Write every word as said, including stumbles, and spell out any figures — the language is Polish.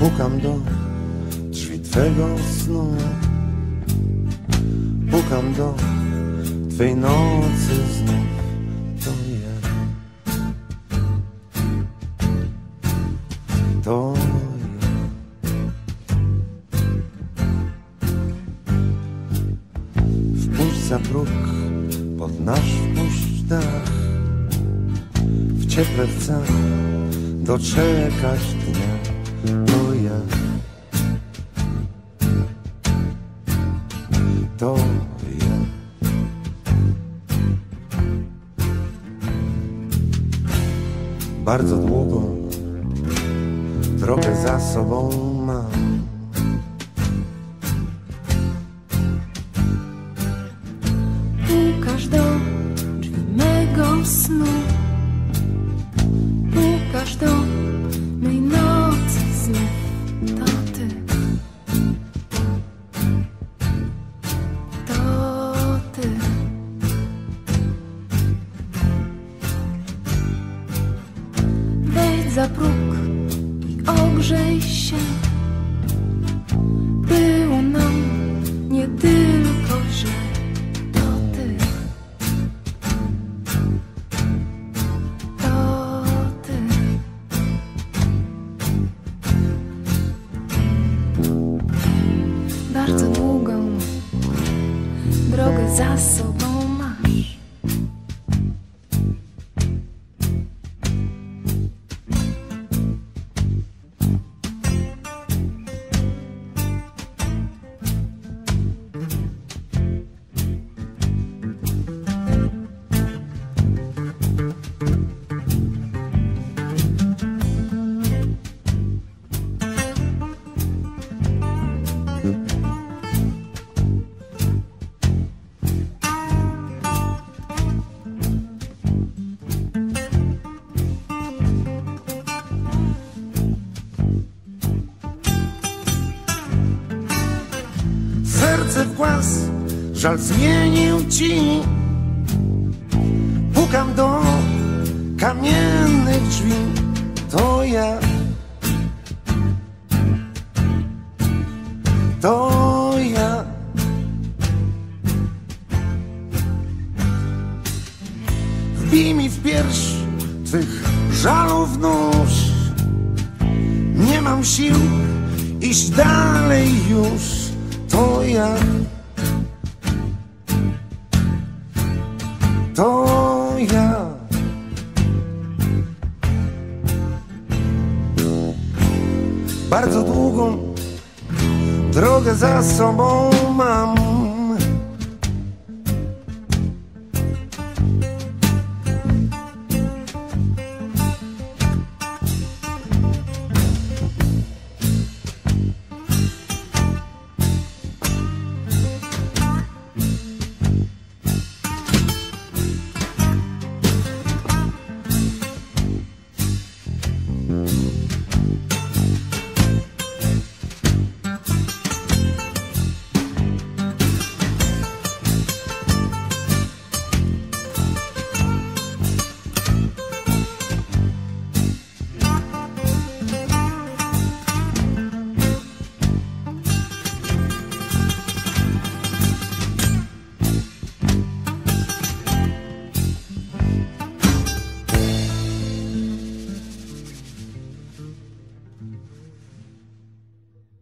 Pukam do drzwi twego snu, pukam do twej nocy znów. To ja, to ja. Wpuść za próg, pod nasz wpuść dach. W cieple chcę doczekać dnia. To ja, to ja. Bardzo długo drogę za sobą mam. Pukasz do drzwi mego snu, pukasz do mej nocy znów. To ty, to ty. Wejdź za próg i ogrzej się. Było nam nie tylko źle. Bardzo długą drogę za sobą masz. Serce w głaz żal zmienił ci. Pukam do kamiennych drzwi. To ja, to ja. Wbij mi w pierś twych żalów nóż. Nie mam sił iść dalej już. To ja, to ja. Bardzo długą drogę za sobą mam.